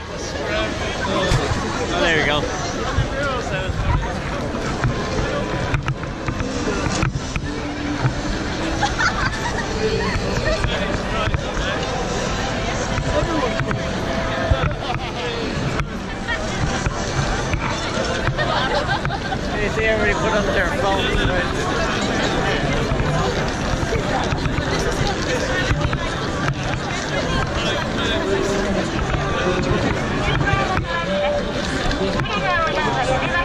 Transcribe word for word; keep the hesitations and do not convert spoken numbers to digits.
Oh, there you go. You see everybody put up their phones, right?